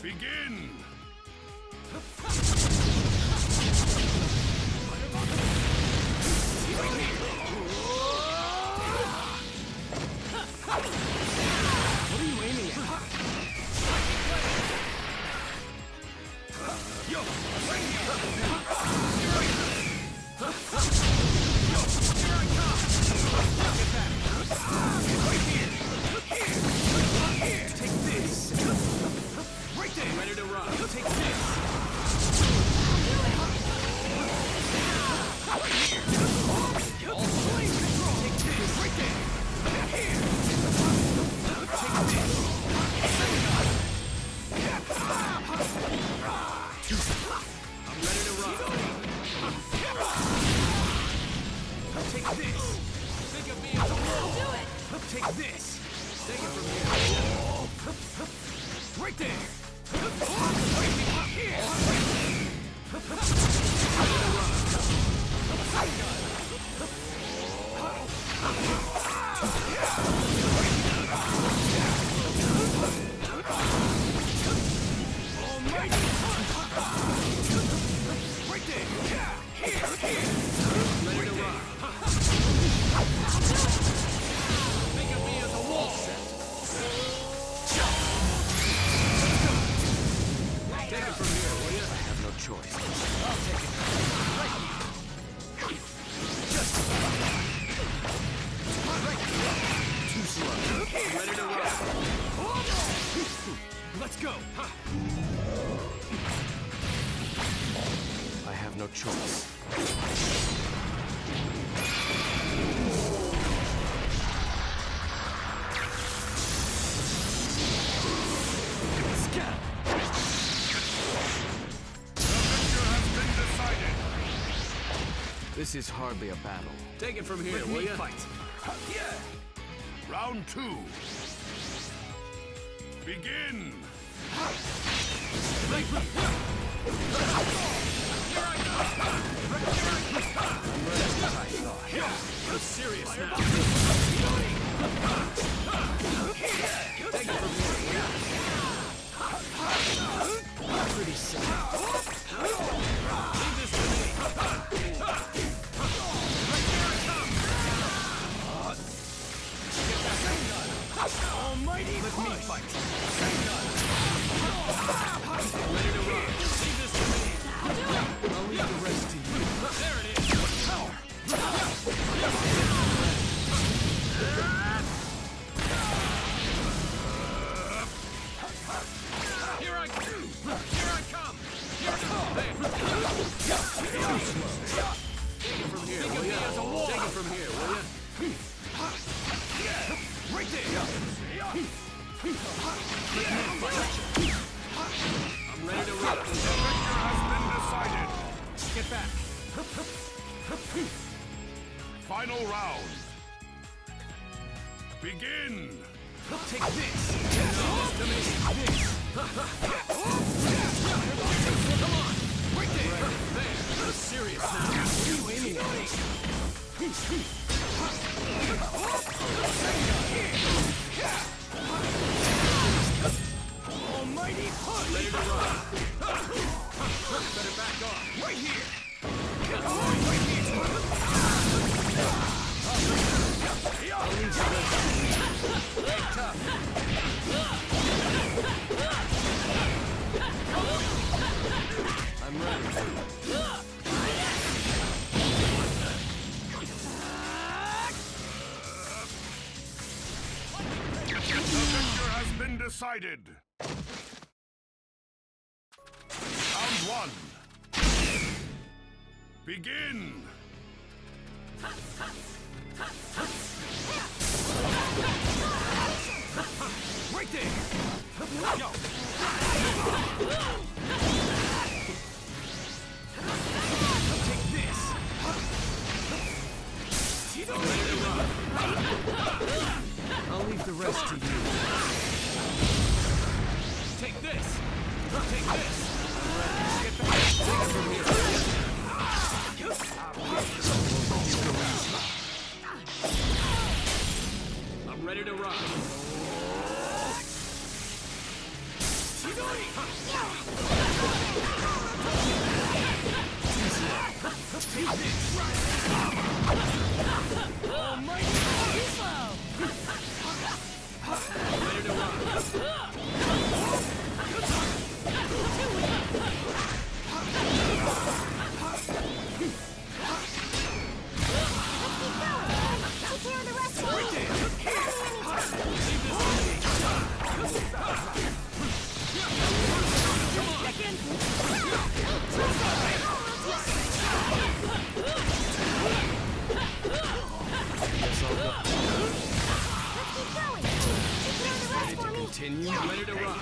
Begin! What are you aiming at? Yo! Right here! Here I come! Get back! Right here! Here! Take this! Right there! Ready to run! Take this! Right here! All flame control! Take this! Right there! Here! Take this! I'm ready to run. Take this. Think of me as a wall. Do it. Take this. Take it from here. Right there. Right here. Almighty punch. Right there. Here. Ready to run. Think of me as a wall. Take it from here, will you? I have no choice. I'll take it. Right here. Just right here. Too slow. Ready to run. Let's go. I have no choice. Scout! The victor has been decided. This is hardly a battle. Take it from here, will you? Fight. Yeah. Round 2. Begin. Here I go! I'm serious now. Take it from here. Pretty sick. Leave this to me. Almighty Let me push. fight. Ready to run. Leave this to me. I'll leave the rest to you. There it is. Here I come. Here it is. There. Take it from here, will you? Take it from here, will you? Right there. I'm ready to run. The victor has been decided. Get back. Final round. Begin. Take this. Come on. Right there. There. I'm serious now. What are you aiming at? Almighty punch. Ready to run. Better back off. Right here. Hey, tough. I'm ready. The victor has been decided. Round 1. Begin. Right there. Yo. Take this. Ready to run. I'll leave the rest to you. Take this. Take this. Get back. Take it from here. I'm ready to run. Chidori! continue? I'm ready to rock.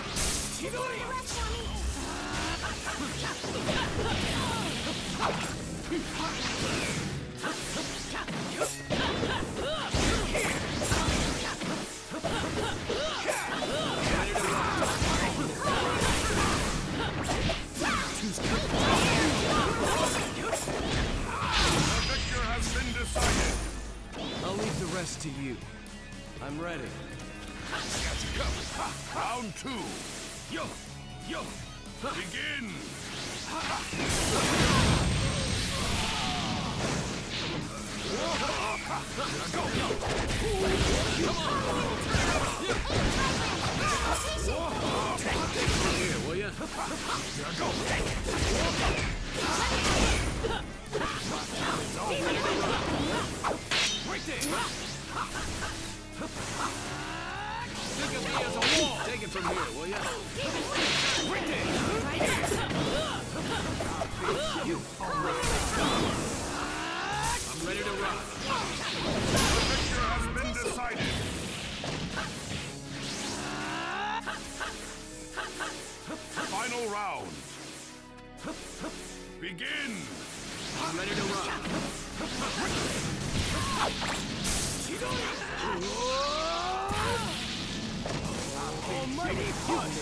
The victor has been decided. I'll leave the rest to you. I'm ready. Got you covered. Round two. Yo. Begin. Here, will ya? Right there. Think of me as a wall. Take it from here, will ya? Right there. I'm ready to rock. The victor has been decided. Final round. Begin. I'm ready to rock. Almighty punch.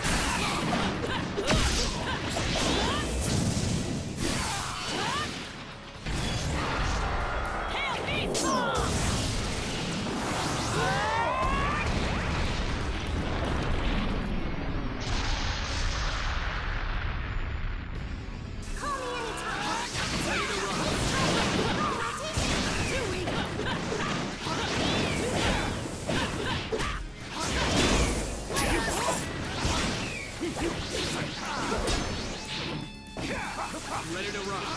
I'm ready to rock.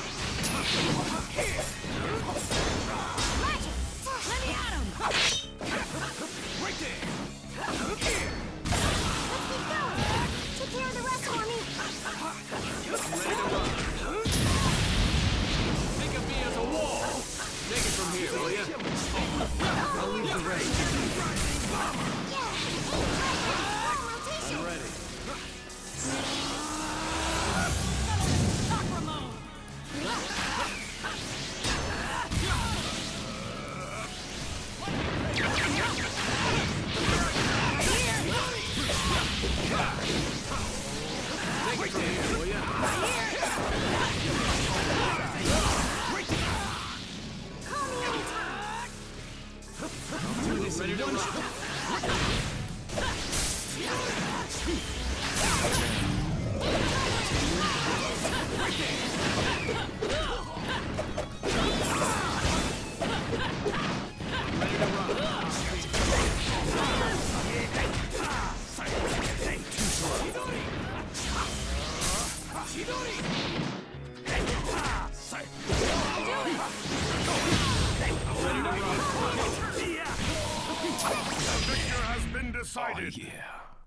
Let me at him! Right there. Let's keep going! Take care of the rest for me! I'm ready to rock. Think of me as a wall. Take it from here, will ya? I'll leave the rest to you. I'm ready. Take it from here, will ya? I'm ready to rock. The victor has been decided. Yeah.